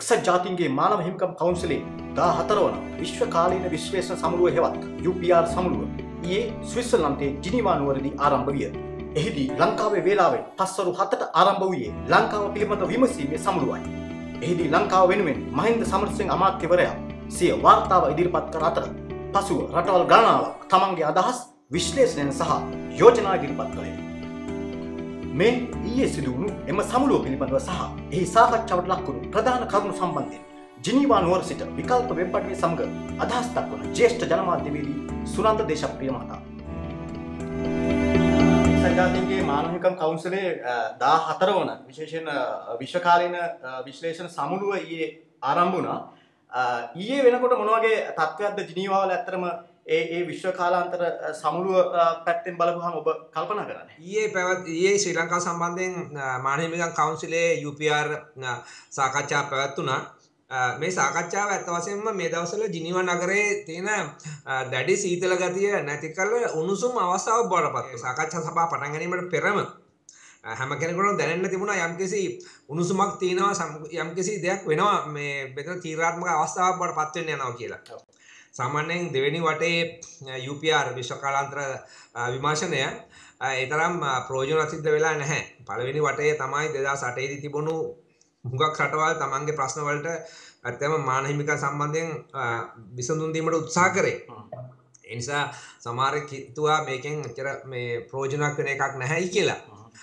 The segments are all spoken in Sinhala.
එක්සත් ජාතීන්ගේ මානව හිමිකම් කවුන්සිලේ 14 වන විශ්වකාලීන විශ්ලේෂණ සමුළුව හෙවත් UPR සමුළුව ඊයේ ස්විට්සර්ලන්තයේ ජිනීවා නුවරදී ආරම්භ විය. එහිදී ලංකාවේ වේලාවෙන් 5:07ට ආරම්භ වූයේ ලංකාව පිළිබඳ විමසීමේ සමුළුවයි. එහිදී ලංකාව වෙනුවෙන් මහින්ද සමරසිංහ අමාත්‍යවරයා සිය වාර්තාව ඉදිරිපත් කර අතර පසුව රටවල් ගණනාවක් තමන්ගේ අදහස් විශ්ලේෂණයෙන් සහ යෝජනා ඉදිරිපත් කළේ. මේ ඊයේ සිදු වුණු එම සමුළුව පිළිබඳව සහ එහි සාකච්ඡාවට ලක් වුණු ප්‍රධාන කරුණු සම්බන්ධයෙන් ජිනීවා නුවර සිට විකල්ප වෙබ් අඩවිය සමග අදහස් දක්වන ජ්‍යෙෂ්ඨ ජනමාධ්‍යවේදී සුනන්ද දේශප්‍රිය මහතා. සංජාතින්ගේ මානව හිමිකම් කවුන්සිලේ 14 වන විශේෂයෙන් විශ්වකාලීන විශ්ලේෂණ සමුළුව ඊයේ ආරම්භ වුණා. ඊයේ වෙනකොට මොන වගේ තත්ත්වයක්ද ජිනීවා වල ඇත්තටම ඒ විශ්ව කාලාන්තර සමුළුව පැත්තෙන් බලපුවහම ඔබ කල්පනා කරන්නේ? ඊයේ ශ්‍රී ලංකාව සම්බන්ධයෙන් මානව හිමිකම් කවුන්සිලේ UPR සාකච්ඡා පැවැත්වුණා. මේ සාකච්ඡාව ඇත්ත වශයෙන්ම මේ දවස්වල ජිනීවා නගරයේ තියෙන දැඩි සීතල ගතිය නැති කරලා උණුසුම් අවස්ථාවක් බවට පත් වෙනවා. සාකච්ඡා සභාව පටන් ගැනීමට පෙරම හැම කෙනෙකුටම දැනෙන්න තිබුණා යම්කිසි උණුසුමක් තියෙනවා, යම්කිසි දෙයක් වෙනවා, මේ මෙතන තීරණාත්මක අවස්ථාවක් බවට පත් වෙන්න යනවා කියලා. සාමාන්‍යයෙන් දෙවෙනි වටේ UPR විශ්වකාලාන්තර විමර්ශනය ඒ තරම් ප්‍රයෝජනවත් සිද්ධ වෙලා නැහැ. පළවෙනි වටේ තමයි 2008 දී තිබුණු හුඟක් රටවල් තමන්ගේ ප්‍රශ්න වලට ඇත්තම මානව හිමිකම් සම්බන්ධයෙන් විසඳුම් දීමට උත්සාහ කරේ. ඒ නිසා සමහරෙක් හිතුවා මේකෙන් ඇත්තට මේ ප්‍රයෝජනක් වෙන එකක් නැහැයි කියලා.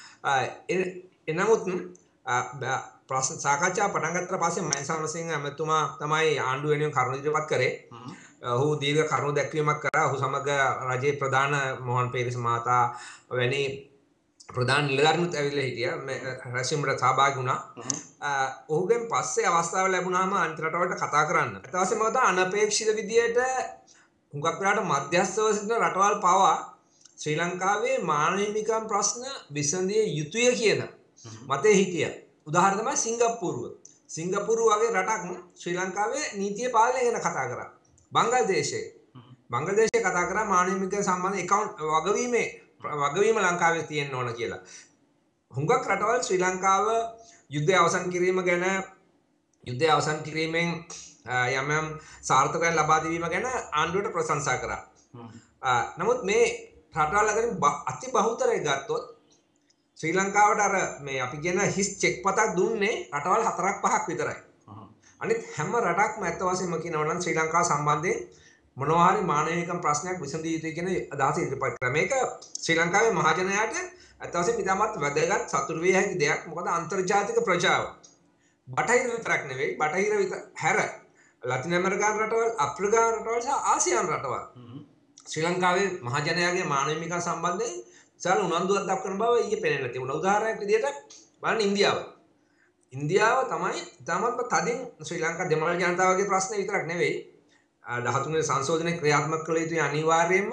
එනමුත් ප්‍රශ්න සාකච්ඡා පටන් ගත්ත පස්සේ මහින්ද සමරසිංහ ඇමතුමා තමයි ආණ්ඩුව වෙනුවෙන් කරුණු ඉදිරිපත් කරේ. ඔහු දීර්ඝ කරුණු දැක්වීමක් කරා. ඔහු සමග රජයේ ප්‍රධාන මොහන් පේරිස් මහතා වැනි ප්‍රධාන නිලධාරීනුත් ඇවිල්ලා හිටියා. මේ රැස්වීමට සහභාගී වුණා. ඔහුගෙන් පස්සේ අවස්ථාව ලැබුණාම අනිත් රටවල්ට කතා කරන්න. ඊට පස්සේ මොකද අනපේක්ෂිත විදියට හුඟක් වෙලාවට මධ්‍යස්ථව සිටින රටවල් පවා ශ්‍රී ලංකාවේ මානව හිමිකම් ප්‍රශ්න විසඳිය යුතුය කියන මතේ හිටියා. උදාහරණ තමයි සිංගප්පූරුව. සිංගප්පූරුව වගේ රටක් ශ්‍රී ලංකාවේ නීතිය පාලනය ගැන කතා කරා. බංග්ලාදේශයේ කතා කරා මානව හිමිකම් සම්බන්ධ account වගවීම ලංකාවේ තියෙන්න ඕන කියලා. හුඟක් රටවල් ශ්‍රී ලංකාව යුද්ධය අවසන් කිරීම ගැන, යුද්ධය අවසන් කිරීමෙන් යම් සාර්ථකයක් ලබා දීම ගැන ආණ්ඩුවට ප්‍රශංසා කරා. නමුත් මේ රටවල් අතරින් අති බහුතරය ගත්තොත් ශ්‍රී ලංකාවට අර මේ අපි කියන හිස් චෙක් පතක් දුන්නේ රටවල් 4-5ක් විතරයි. අනිත් හැම රටක්ම ඇත්ත වශයෙන්ම කියනවා නම් ශ්‍රී ලංකාව සම්බන්ධයෙන් මොනවා හරි මානව හිමිකම් ප්‍රශ්නයක් විසඳිය යුතුයි කියන අදහස ඉදිරිපත් කළා. මේක ශ්‍රී ලංකාවේ මහජනයාට ඇත්ත වශයෙන්ම ඉතාමත් වැදගත් සතුටු විය හැකි දෙයක්. මොකද අන්තර්ජාතික ප්‍රජාව බටහිර විතරක් නෙවෙයි, බටහිර හැර ලතින් ඇමරිකානු රටවල්, අප්‍රිකානු රටවල් සහ ආසියානු රටවල් ශ්‍රී ලංකාවේ මහජනයාගේ මානව හිමිකම් සම්බන්ධයෙන් සල් උනන්දුවක් දක්වන බව ඊයේ පෙනෙන්න තිබුණා. උදාහරණයක් විදිහට බලන්න ඉන්දියාව තමයි ඉතාමත්ම තදින් ශ්‍රී ලංකා දෙමළ ජනතාවගේ ප්‍රශ්න විතරක් නෙවෙයි 13 වෙනි සංශෝධනය ක්‍රියාත්මක කළ යුතුයි අනිවාර්යයෙන්ම.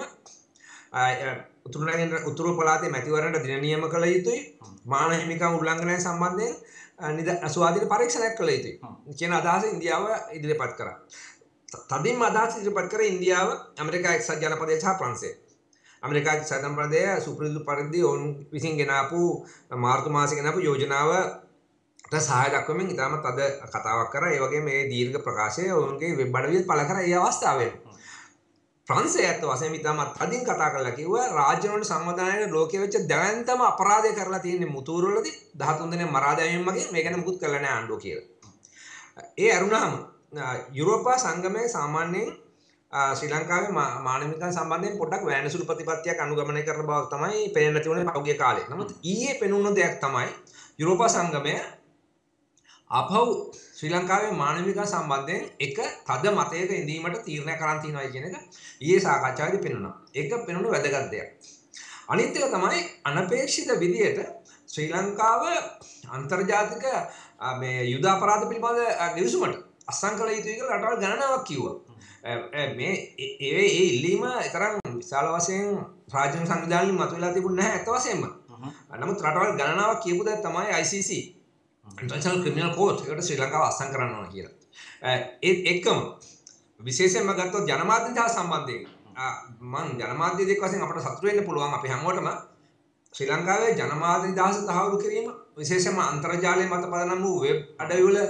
උතුරු පළාතේ මැතිවරණයට දින නියම කළ යුතුයි. මානව හිමිකම් උල්ලංඝනය සම්බන්ධයෙන් ස්වාධීන පරීක්ෂණයක් කළ යුතුයි කියන අදහස ඉන්දියාව ඉදිරිපත් කරා. තදින්ම අදහස් ඉදිරිපත් කර ඉන්දියාව, ඇමරිකා එක්සත් ජනපදය සහ ප්‍රංශය. ඇමරිකා එක්සත් ජනපදය සුපුරුදු පරිදි ඔවුන් විසින් ගෙනාපු මාර්තු මාසෙ ගෙනාපු යෝජනාවට සහාය දක්වමින් ඉතාමත් අද කතාවක් කරා. ඒ වගේම මේ දීර්ඝ ප්‍රකාශය ඔවුන්ගේ වෙබ් අඩවියේ පළ කරා. ඒ අවස්ථාවේ ප්‍රංශය ඇත්ත වශයෙන්ම ඉතාමත් තදින් කතා කරලා කිව්වා රාජ්‍ය වල සංවිධානයේ ලෝකයේ වෙච්ච දැවැන්තම අපරාධය කරලා තියෙන්නේ මුතුරුවලදී 13 දෙනෙක් මරා දැමීම වගේ මේ ගැන මුකුත් කරලා නැහැ ආණ්ඩුව කියලා. ඒ අරුණාම යුරෝපා සංගමයේ සාමාන්‍යයෙන් ශ්‍රී ලංකාවේ මානව හිමිකම් සම්බන්ධයෙන් පොඩ්ඩක් වෑනසුළු ප්‍රතිපත්තියක් අනුගමනය කරන බව තමයි පේන්න තිබුණේ පහුගිය කාලේ. නමුත් ඊයේ පෙනුණු දෙයක් තමයි යුරෝපා සංගමය අපහු ශ්‍රී ලංකාවේ මානව හිමිකම් සම්බන්ධයෙන් එක තද මතයක ඉඳීමට තීරණය කරන් තියෙනවා කියන එක ඊයේ සාකච්ඡාවේදී පෙනුණා. ඒක පෙනුණු වැදගත් දෙයක්. අනිත් එක තමයි අනපේක්ෂිත විදියට ශ්‍රී ලංකාව අන්තර්ජාතික මේ යුද අපරාධ පිළිබඳ ගිවිසුමට අත්සන් කළ යුතුයි කියලා රටවල් ගණනාවක් කිව්වා. මේ ඒ ඉල්ලීම තරම් විශාල වශයෙන් රාජ්‍ය සංවිධානවලින් මතුවලා තිබුණේ නැහැ ඇත්ත වශයෙන්ම. නමුත් රටවල් ගණනාවක් කියපු දේ තමයි ICC International Criminal Court එකට ශ්‍රී ලංකාව අත්සන් කරන්න ඕන කියලා. ඒත් එක්කම විශේෂයෙන්ම ගත්තොත් ජනමාධ්‍ය දහස් සම්බන්ධයෙන් මම ජනමාධ්‍ය දෙක වශයෙන් අපට සතුටු වෙන්න පුළුවන් අපි හැමෝටම ශ්‍රී ලංකාවේ ජනමාධ්‍ය දහස් තහවුරු කිරීම විශේෂයෙන්ම අන්තර්ජාලය මත පදනම් වූ වෙබ් අඩවිවල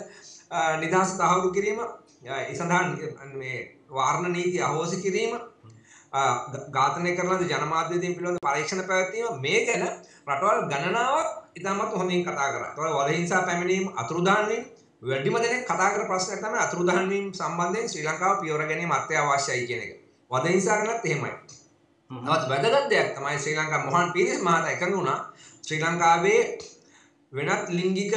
නිදහස තහවුරු කිරීම, ඒ සඳහා මේ වාරණ නීති අහෝසි කිරීම, ඝාතනය කරන ජනමාධ්‍යවේදීන් පිළිබඳ පරීක්ෂණ පැවැත්වීම මේ ගැන රටවල් ගණනාවක් ඉතාමත් හොඳින් කතා කරා. ඒතකොට වද හිංසා පැමිණීම, අතුරුදහන් වීම වැඩිම දෙනෙක් කතා කරන ප්‍රශ්නයක් තමයි අතුරුදහන් වීම සම්බන්ධයෙන් ශ්‍රී ලංකාව පියවර ගැනීම අත්‍යවශ්‍යයි කියන එක. වද හිංසා ගැනත් එහෙමයි. තවත් වැදගත් දෙයක් තමයි ශ්‍රී ලංකා මොහන් පීරිස් මහතා එකඟ වුණා ශ්‍රී ලංකාවේ වෙනත් ලිංගික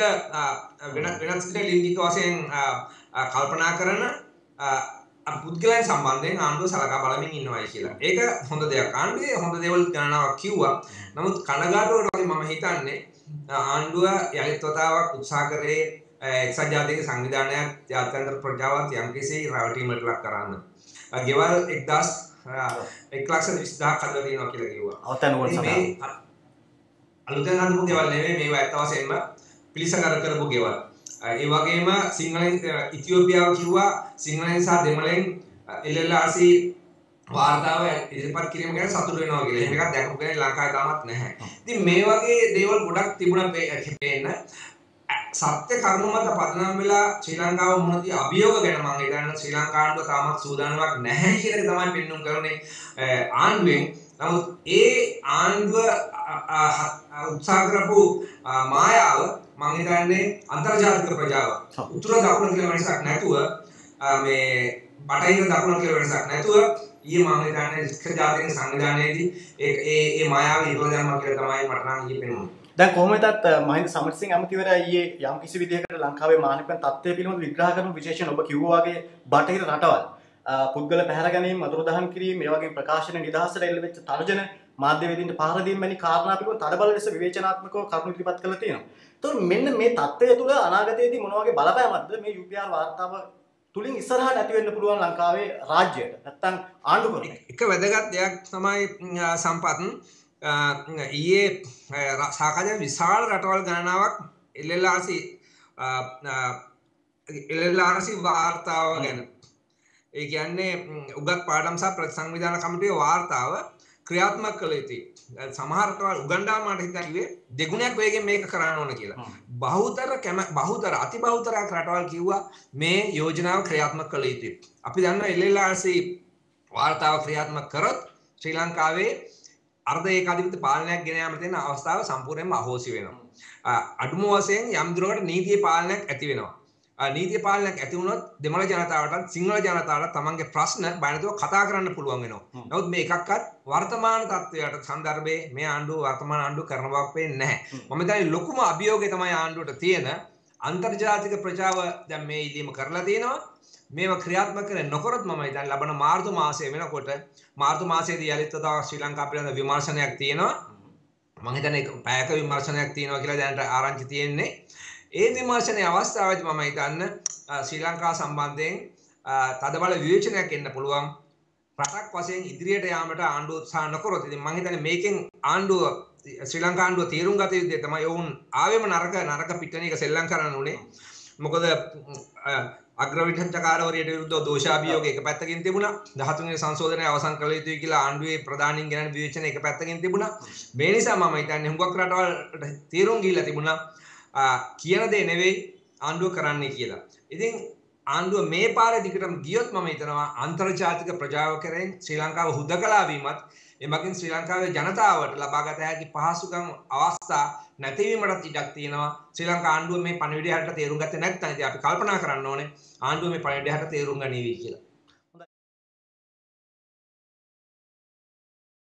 වශයෙන් කල්පනා කරන පුද්ගලයන් සම්බන්ධයෙන් ආණ්ඩුව සලකා බලමින් ඉන්නවායි කියලා. ඒක හොඳ දෙයක්. ආණ්ඩුවේ හොඳ දේවල් ගණනාවක් කිව්වා. නමුත් කනගාටුවට වගේ මම හිතන්නේ ආණ්ඩුව යලිත් වතාවක් උත්සාහ කරේ එක්සත් ජාතික සංවිධානයක් ජාත්‍යන්තර ප්‍රජාවත් යම්කිසි රැවටීමකට ලක් කරන්න. ගෙවල් 1,20,000ක් හදලා තියෙනවා කියලා කිව්වා. අවතනුවල සඳහන්. අලුතෙන් හදපු ගෙවල් නෙවෙයි මේවා ඇත්ත වශයෙන්ම පිළිසකර කරපු ගෙවල්. ඒ වගේම සිංහලෙන් ඉතියෝපියාව කිව්වා සිංහලෙන් සහ දෙමළෙන් LLRC වාර්තාව ඉදිරිපත් කිරීම ගැන සතුටු වෙනවා කියලා. එහෙම එකක් දැකපු කෙනෙක් ලංකාවේ තාමත් නැහැ. ඉතින් මේ වගේ දේවල් ගොඩක් තිබුණා පේන්න. සත්‍ය කරුණු මත පදනම් වෙලා ශ්‍රී ලංකාව මුහුණ දී අභියෝග ගැන මම හිතන්නේ ශ්‍රී ලංකාවට තාමත් සූදානමක් නැහැ කියන එක තමයි පෙන්වන්න කරන්නේ ආණ්ඩුවෙන්. නමුත් ඒ ආණ්ඩුව උත්සාහ කරපු මායාව මම හිතන්නේ අන්තර්ජාතික ප්‍රජාව උතුර දකුණ කියලා වෙනසක් නැතුව මේ බටහිර දකුණ කියලා වෙනසක් නැතුව ඊයේ මම හිතන්නේ එක්සත් ජාතික සංවිධානයේදී ඒ මායාව ඉරලා දැම්මා කියලා තමයි මට නම් ඊයේ පෙනුනේ. දැන් කොහොමදත් මහින්ද සමරසිංහ ඇමතිවරයා ඊයේ යම් කිසි විදිහකට ලංකාවේ මානවිකයන් තත්ත්වය පිළිබඳව විග්‍රහ කරන විශේෂයෙන් ඔබ කිව්වා වගේ බටහිර රටවල් පුද්ගල පැහැර ගැනීම, අතුරුදහන් කිරීම, මේ වගේ ප්‍රකාශන නිදහසට එල්ල වෙච්ච තර්ජන, මාධ්‍යවේදීන්ට පහර දීම වැනි කාරණා පිළිබඳව තදබල ලෙස විවේචනාත්මකව කරුණු ඉදිරිපත් කරලා තියෙනවා. ඒතකොට මෙන්න මේ තත්ත්වය තුළ අනාගතයේදී මොන වගේ බලපෑමක්ද මේ UPR වාර්තාව තුලින් ඉස්සරහට ඇති වෙන්න පුළුවන් ලංකාවේ රාජ්‍යයට නැත්නම් ආණ්ඩුකරණයට? එක වැදගත් දෙයක් තමයි සම්පත් ඊයේ සාකච්ඡා විශාල රටවල් ගණනාවක් LLRC වාර්තාව ගැන. ඒ කියන්නේ උගත් පාඩම් සහ ප්‍රතිසංවිධාන කමිටුවේ වාර්තාව ක්‍රියාත්මක කළ යුතුයි. සමහර රටවල් උගන්ඩා මට හිතන්නේ දෙගුණයක් වේගෙන් මේක කරන්න ඕන කියලා. බහුතර අති බහුතරයක් රටවල් කිව්වා මේ යෝජනාව ක්‍රියාත්මක කළ යුතුයි. අපි දන්නවා LLRC වාර්තාව ක්‍රියාත්මක කරොත් ශ්‍රී ලංකාවේ අර්ධ ඒකාධිපති පාලනයක් ගෙන යාමට තියෙන අවස්ථාව සම්පූර්ණයෙන්ම අහෝසි වෙනවා. අඩුම වශයෙන් යම් දුරකට නීතිය පාලනයක් ඇති වෙනවා. නීතිය පාලනයක් ඇති වුණොත් දෙමළ ජනතාවටත් සිංහල ජනතාවටත් තමන්ගේ ප්‍රශ්න බය නැතුව කතා කරන්න පුළුවන් වෙනවා. නමුත් මේ එකක්වත් වර්තමාන තත්ත්වයට සන්දර්භයේ මේ ආණ්ඩුව වර්තමාන ආණ්ඩුව කරන බවක් පේන්නේ නැහැ. මම හිතන්නේ ලොකුම අභියෝගය තමයි ආණ්ඩුවට තියෙන අන්තර්ජාතික ප්‍රජාව දැන් මේ ඉදීම කරලා තියෙනවා. මේවා ක්‍රියාත්මක කරන්නේ නොකරොත් මම හිතන්නේ ලබන මාර්තු මාසයේ වෙනකොට මාර්තු මාසයේදී යලිත් වතාවක් ශ්‍රී ලංකාව පිළිබඳ විමර්ශනයක් තියෙනවා. මම හිතන්නේ පැයක විමර්ශනයක් තියෙනවා කියලා දැනට ආරංචි තියෙන්නේ. ඒ විමර්ශනයේ අවස්ථාවේදී මම හිතන්නේ ශ්‍රී ලංකාව සම්බන්ධයෙන් තදබල විවේචනයක් එන්න පුළුවන්. රටක් වශයෙන් ඉදිරියට යාමට ආණ්ඩුව උත්සාහ නොකරොත් ඉතින් මම හිතන්නේ මේකෙන් ආණ්ඩුව ශ්‍රී ලංකා ආණ්ඩුව තීරුම් ගත යුත්තේ තමයි ඔවුන් ආවෙම නරක පිටණියක සෙල්ලම් කරන්න උනේ. මොකද අග්‍රවිධානකාරවරියට විරුද්ධව දෝෂාභියෝග එක පැත්තකින් තිබුණා. 13 වෙනි සංශෝධනය අවසන් කළ යුතුයි කියලා ආණ්ඩුවේ ප්‍රධානීන් ගැන විවේචන එක පැත්තකින් තිබුණා. මේ නිසා මම හිතන්නේ හුඟක් රටවල් තීරුම් ගිහිල්ලා තිබුණා කියන දේ නෙවෙයි ආණ්ඩුව කරන්නේ කියලා. ඉතින් ආණ්ඩුව මේ පාරේ දිගටම ගියොත් මම හිතනවා අන්තර්ජාතික ප්‍රජාව කරෙන් ශ්‍රී ලංකාව හුදකලා වීමත් එමගින් ශ්‍රී ලංකාවේ ජනතාවට ලබාගත හැකි පහසුකම් අවස්ථා නැතිවීමටත් ඉඩක් තියෙනවා. ශ්‍රී ලංකා ආණ්ඩුව මේ පණිවිඩය හරියට තේරුම් ගත්තේ නැත්නම් ඉතින් අපි කල්පනා කරන්න ඕනේ ආණ්ඩුව මේ පණිවිඩය හරියට තේරුම් ගනීවි කියලා.